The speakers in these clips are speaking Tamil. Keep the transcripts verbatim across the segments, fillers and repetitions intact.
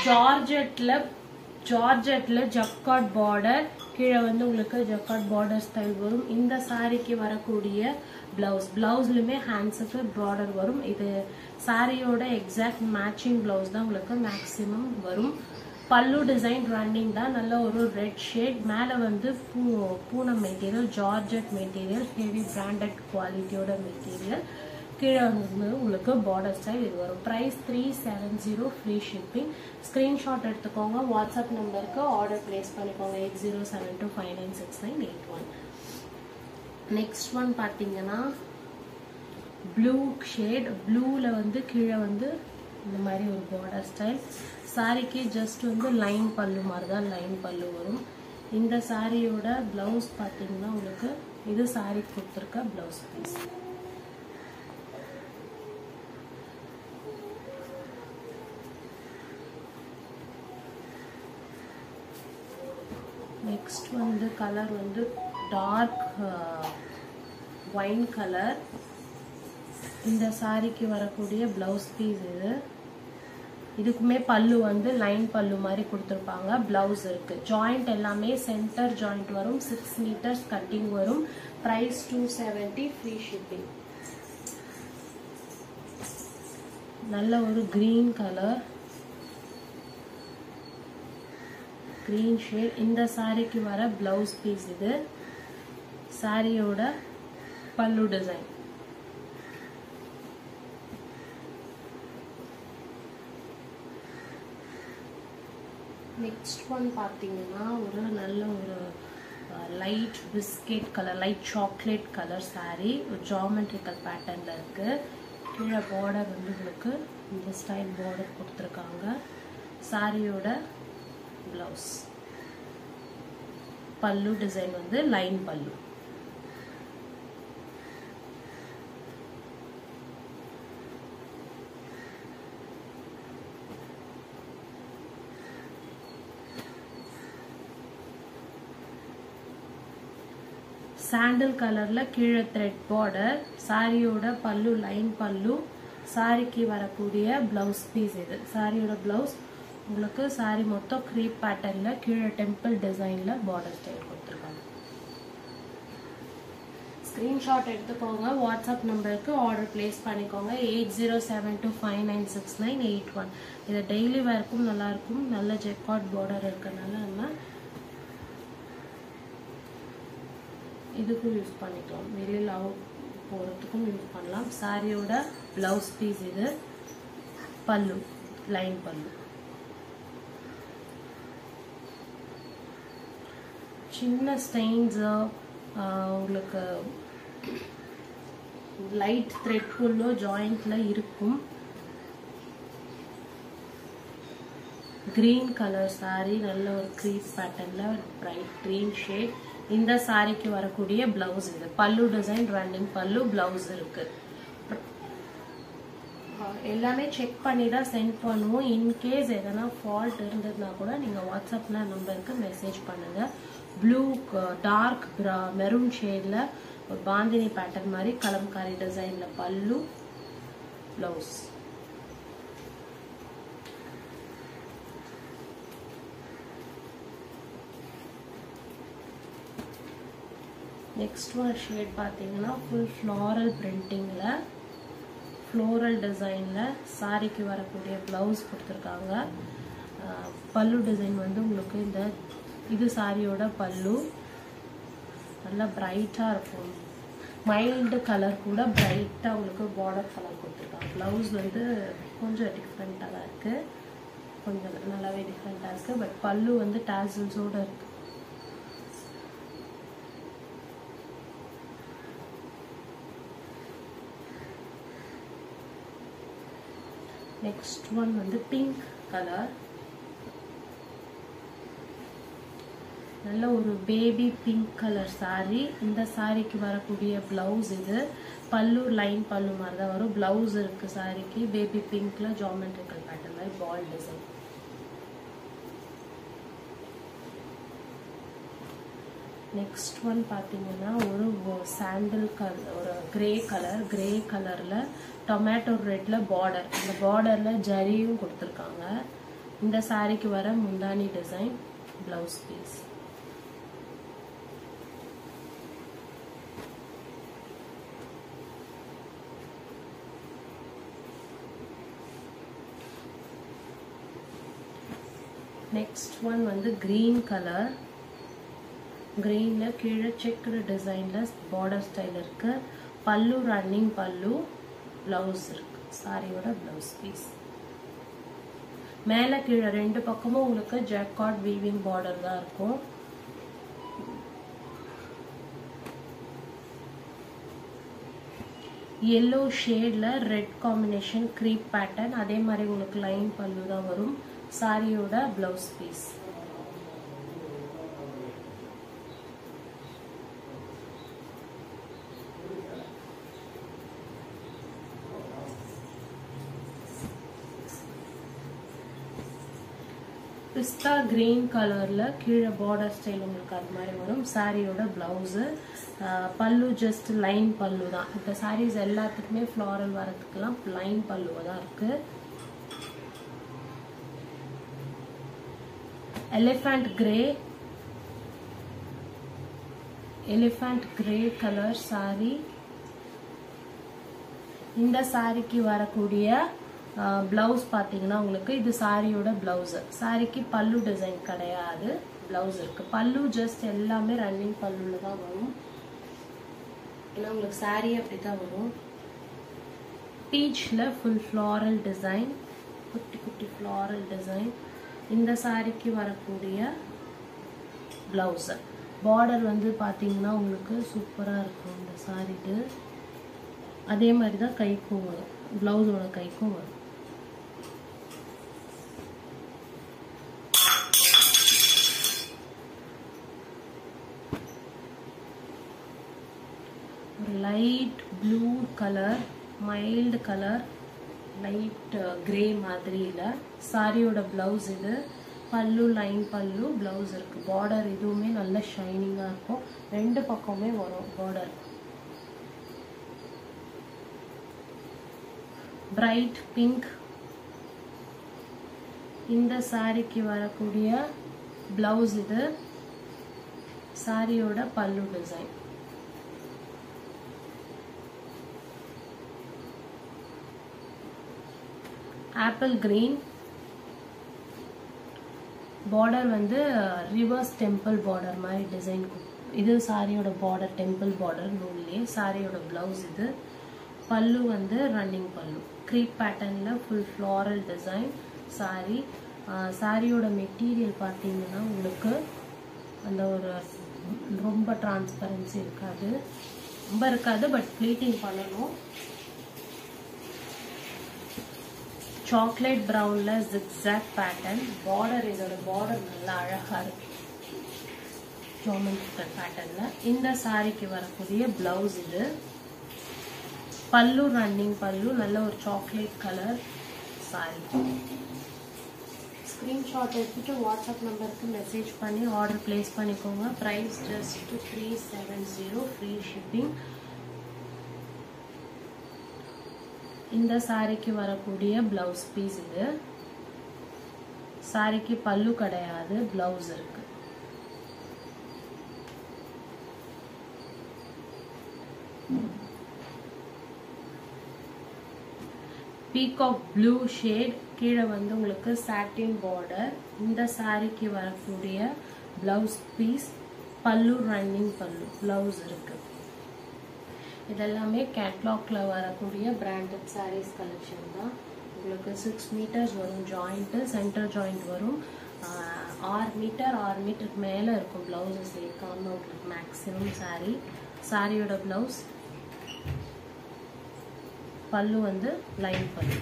ஜார்ஜெட்ல ஜார்ஜெட்ல ஜக்கார்ட் பார்டர், கீழே வந்து உங்களுக்கு ஜக்கார்ட் பார்டர் ஸ்டைல் வரும். இந்த சாரிக்கு வரக்கூடிய பிளவுஸ் பிளவுஸ்லயுமே ஹேண்ட்ஸுக்கு பார்டர் வரும். இது சாரியோட எக்ஸாக்ட் மேட்சிங் பிளவுஸ் தான் உங்களுக்கு மேக்ஸிமம் வரும். பல்லு டிசைன் ரன்னிங் தான். நல்ல ஒரு ரெட் ஷேட், மேல வந்து பூ Poonam material, georgette material, heavy branded குவாலிட்டியோட மெட்டீரியல். கீழே வந்து உங்களுக்கு பார்டர் ஸ்டைல் இது வரும். Price three seven zero, free shipping. Screenshot எடுத்துக்கோங்க, வாட்ஸ்அப் நம்பருக்கு ஆர்டர் பிளேஸ் பண்ணிக்கோங்க, eight zero seven two five nine six nine eight one. Next one பார்த்தீங்கன்னா ப்ளூ ஷேட். ப்ளூவில் வந்து கீழே வந்து இந்த மாதிரி ஒரு பார்டர் ஸ்டைல். சாரிக்கு ஜஸ்ட் வந்து லைன் பல்லு மாதிரி தான் லைன் பல்லு வரும். இந்த சாரியோட பிளவுஸ் பார்த்தீங்கன்னா உங்களுக்கு இது சாரி கொடுத்துருக்க பிளவுஸ் பீஸ். நெக்ஸ்ட் வந்து கலர் வந்து டார்க் ஒயின் கலர். இந்த சாரிக்கு வரக்கூடிய பிளவுஸ் பீஸ் இது. இதுக்குமே பல்லு வந்து லைன் பல்லு மாதிரி கொடுத்துருப்பாங்க. பிளவுஸ் இருக்கு. ஜாயிண்ட் எல்லாமே சென்டர் ஜாயிண்ட் வரும். சிக்ஸ் மீட்டர்ஸ் கட்டிங் வரும். Price two seventy, free shipping. நல்ல ஒரு கிரீன் கலர், கிரீன் ஷேட். இந்த சாரிக்கு வர பிளவுஸ் பீஸ் இது. சாரியோட பல்லு டிசைன். நெக்ஸ்ட் ஒன் பார்த்தீங்கன்னா ஒரு நல்ல ஒரு light biscuit colour, light chocolate colour sari. ஒரு ஜாமெட்ரிக்கல் பேட்டர்ன்ல இருக்கு. கீழே பார்டர் வந்து உங்களுக்கு இந்த ஸ்டைல் பார்டர் கொடுத்துருக்காங்க. சாரியோட பிளவுஸ் பல்லு டிசைன் வந்து லைன் பல்லு. சாண்டல் கலர்ல கீழே த்ரெட் பார்டர். சாரியோட பல்லு லைன் பல்லு. சாரிக்கு வரக்கூடிய பிளவுஸ் பீஸ் இது. சாரியோட பிளவுஸ் உங்களுக்கு சாரி மொத்தம் கிரீப் பேட்டர்ன்ல கீழே டெம்பிள் டிசைன்ல பார்டர் ஸ்டைல் கொடுத்துருக்காங்க. ஸ்கிரீன்ஷாட் எடுத்துக்கோங்க, வாட்ஸ்அப் நம்பருக்கு ஆர்டர் பிளேஸ் பண்ணிக்கோங்க, eight zero seven two five nine six nine eight one. இது டெய்லி வேர்க்கும் நல்லா இருக்கும். நல்ல ஜெக்கார்ட் பார்டர் இருக்கனால நம்ம இதுக்கும் யூஸ் பண்ணிக்கலாம். வெளியில் அவுட் போகிறதுக்கும் யூஸ் பண்ணலாம். சாரியோட பிளவுஸ் பீஸ் இது. பல்லு லைன் பல்லு. சின்ன ஸ்டெயின்ஸ் உங்களுக்கு லைட் த்ரெட் ஃபுல்லோ ஜாயிண்ட்ல இருக்கும். கிரீன் கலர் சாரி, நல்ல ஒரு க்ரீப் பேட்டர்ன்ல பிரைட் கிரீன் ஷேட். இந்த சாரிக்கு வரக்கூடிய பிளவுஸ் இது. பல்லு டிசைன் ரன்னிங் பல்லு, பிளவுஸ் இருக்கு. எல்லாமே செக் பண்ணி தான் சென்ட் பண்ணுவோம். இன்கேஸ் எதனா ஃபால்ட் இருந்ததுன்னா கூட நீங்க வாட்ஸ்அப்ல நம்பருக்கு மெசேஜ் பண்ணுங்க. ப்ளூ டார்க் மெரூன் ஷேட்ல ஒரு பாந்தினி பேட்டர்ன் மாதிரி கலம்காரி டிசைன்ல பல்லு, பிளவுஸ். நெக்ஸ்ட் ஒரு ஷேட் பார்த்தீங்கன்னா ஃபுல் ஃப்ளாரல் பிரிண்டிங்ல ஃப்ளோரல் டிசைன்ல சாரிக்கு வரக்கூடிய பிளவுஸ் கொடுத்துருக்காங்க. பல்லு டிசைன் வந்து உங்களுக்கு இந்த இது சாரியோட பல்லு நல்லா பிரைட்டா இருக்கும். மைல்டு கலர் கூட பிரைட்டா உங்களுக்கு பார்டர் கலர் கொடுத்துருக்காங்க. பிளவுஸ் வந்து கொஞ்சம் டிஃப்ரெண்டா தான் இருக்கு, கொஞ்சம் நல்லாவே டிஃப்ரெண்டா இருக்கு. பட் பல்லு வந்து டாசல்ஸோட இருக்கு. நெக்ஸ்ட் ஒன் வந்து பிங்க் கலர். நல்ல ஒரு பேபி பிங்க் கலர் சாரி. இந்த சாரிக்கு வரக்கூடிய பிளவுஸ் இது. பல்லு லைன் பல்லு மாதிரி தான் வரும். பிளவுஸ் இருக்கு சாரிக்கு. பேபி பிங்க்ல ஜாமெட்ரிக்கல் பேட்டர்ன் மாதிரி பால் டிசைன். நெக்ஸ்ட் ஒன் பார்த்தீங்கன்னா ஒரு சாண்டல் கலர், ஒரு கிரே கலர். கிரே கலர்ல டொமேட்டோ ரெட்ல பார்டர். இந்த பார்டர்ல ஜரியும் கொடுத்துருக்காங்க. இந்த சாரிக்கு வர முந்தானி design, blouse piece. Next one வந்து green color. greenல கீழே checked designல border style இருக்கு. பல்லு running பல்லு, blouse இருக்கு. சாரியோட blouse piece. மேல கீழே ரெண்டு பக்கமும் உங்களுக்கு jacquard weaving border தான் இருக்கும். yellow shadeல red combination creep pattern, அதே மாதிரி உங்களுக்கு line பல்லு தான் வரும். சாரியோட blouse piece. பிஸ்தா green கலர்ல கீழே border style உங்களுக்கு அது மாதிரி வரும். சாரியோட blouse, பல்லு just line பல்லு தான். இந்த sarees எல்லாத்துக்குமே floral வரதுக்குலாம் line பல்லு தான் இருக்கு. elephant grey, elephant grey color saree. இந்த சாரிக்கு வரக்கூடிய blouse பாத்தீங்கன்னா உங்களுக்கு இது சாரியோட blouse. சாரிக்கு பல்லு டிசைன் கிடையாது, blouse இருக்கு. பல்லு just எல்லாமே ரன்னிங் பல்லுல தான் வரும். ஏன்னா உங்களுக்கு சாரி அப்படி தான் வரும். பீச்ல full floral design, குட்டி குட்டி floral design. இந்த சாரிக்கு வரக்கூடிய blouse. border வந்து பாத்தீங்கன்னா உங்களுக்கு சூப்பரா இருக்கும் இந்த சாரிக்கு. அதே மாதிரி தான் கைக்கும் வரும், blouse-ஓட கைக்கும் வரும். ஒரு light blue colour, mild colour, light grey மாதிரி இல்ல. சாரியோட பிளவுஸ் இது. பல்லு லைன் பல்லு, பிளவுஸ் இருக்கு. பார்டர் இதுவுமே நல்ல ஷைனிங்கா இருக்கும். ரெண்டு பக்கமே வரும் பார்டர். Bright pink. இந்த சாரிக்கு வரக்கூடிய பிளவுஸ் இது. சாரியோட பல்லு டிசைன். Apple green. பார்டர் வந்து ரிவர்ஸ் டெம்பிள் பார்டர் மாதிரி டிசைன். இது சாரியோட பார்டர், டெம்பிள் பார்டர் நூல்லே. சாரியோட பிளவுஸ் இது. பல்லு வந்து ரன்னிங் பல்லு. creep பேட்டர்ன்ல ஃபுல் ஃப்ளாரல் டிசைன் சாரி. சாரியோட மெட்டீரியல் பார்த்தீங்கன்னா உங்களுக்கு அந்த ஒரு ரொம்ப டிரான்ஸ்பரன்சி இருக்காது, ரொம்ப இருக்காது. பட் ப்ளீட்டிங் பண்ணணும். சாக்லேட் பிரவுன்ல ஜிக்ஸாக் பேட்டர்ன். பார்டர் இதோட பார்டர் நல்லா அழகா இருக்கு, ஜோமெட்ரிக்கல் பேட்டர்ன்ல. இந்த சாரிக்கு வரக்கூடிய பிளவுஸ் இது. பல்லு ரன்னிங் பல்லு, நல்ல ஒரு சாக்லேட் கலர் சாரி. ஸ்கிரீன்ஷாட் எடுத்துட்டு வாட்ஸ்அப் நம்பருக்கு மெசேஜ் பண்ணி ஆர்டர் பிளேஸ் பண்ணிக்கோங்க. Price just three seven zero, free shipping. இந்த சாரிக்கு வரக்கூடிய பிளவுஸ் பீஸ் இது. சாரிக்கு பல்லு கிடையாது, பிளவுஸ் இருக்கு. Peacock blue shade. கீழே வந்து உங்களுக்கு சாட்டின் பார்டர். இந்த சாரிக்கு வரக்கூடிய பிளவுஸ் பீஸ், பல்லு ரன்னிங் பல்லு, பிளவுஸ் இருக்கு. இதெல்லாமே கேட்லாக்ல வரக்கூடிய பிராண்டட் சாரீஸ் கலெக்ஷன் தான். உங்களுக்கு சிக்ஸ் மீட்டர்ஸ் வரும் ஜாயிண்ட், சென்டர் ஜாயிண்ட் வரும். ஆறு மீட்டர் ஆறு மீட்டருக்கு மேலே இருக்கும் பிளவுஸஸ் சேர்க்காம உங்களுக்கு மேக்ஸிமம் சாரீ. சாரியோட பிளவுஸ், பல்லு வந்து லைன் பல்லு.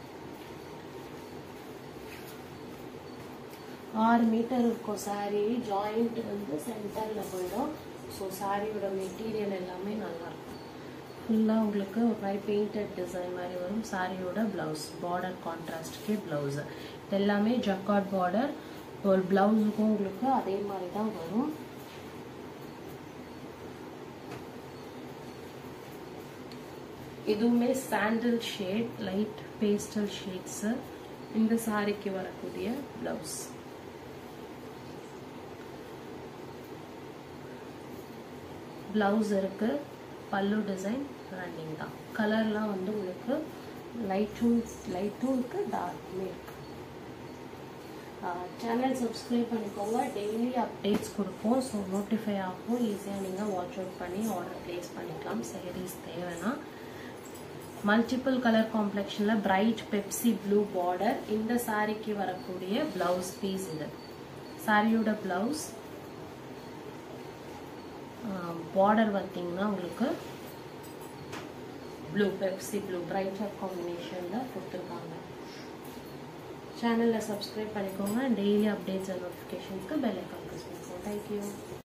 ஆறு மீட்டர் இருக்கும் சாரீ. ஜாயிண்ட் வந்து சென்டர்ல போயிடும். ஸோ சாரியோட மெட்டீரியல் எல்லாமே நல்லா இருக்கும். ஃபுல்லாக உங்களுக்கு ஒரு மாதிரி பெயிண்டட் டிசைன் மாதிரி வரும். சாரியோட பிளவுஸ், பார்டர் கான்ட்ராஸ்ட்கே பிளவுஸ். இது எல்லாமே ஜக்கார்ட் பார்டர். ஒரு பிளவுஸுக்கும் உங்களுக்கு அதே மாதிரி தான் வரும். இதுவுமே sandal shade, light pastel shades. இந்த சாரிக்கு வரக்கூடிய பிளவுஸ். பிளவுஸ் இருக்கு, பல்லு டிசைன் ரன்னிங் தான். கலர்லாம் வந்து உங்களுக்கு லைட்டும் லைட்டும் இருக்கு, டார்க்குமே இருக்கு. சேனல் சப்ஸ்கிரைப் பண்ணிக்கோங்க, டெய்லி அப்டேட்ஸ் கொடுப்போம். ஸோ நோட்டிஃபை ஆகும், ஈஸியாக நீங்கள் வாட்ச் அவுட் பண்ணி ஆர்டர் ப்ளேஸ் பண்ணிக்கலாம். சாரீஸ் தேவைன்னா மல்டிபிள் கலர் காம்ப்ளெக்ஷனில் பிரைட் பெப்சி ப்ளூ பார்டர். இந்த சாரிக்கு வரக்கூடிய பிளவுஸ் பீஸ் இது. சாரியோட பிளவுஸ் பார்டர் பார்த்தீங்கன்னா உங்களுக்கு ப்ளூ பெப்சி ப்ளூ பிரைட்டர் காம்பினேஷனில் கொடுத்துருக்காங்க. சேனலில் சப்ஸ்கிரைப் பண்ணிக்கோங்க, டெய்லி அப்டேட்ஸ் அண்ட் நோட்டிஃபிகேஷனுக்கு பெல் ஐக்கான் ப்ரெஸ் பண்ணிக்கோங்க. தேங்க்யூ.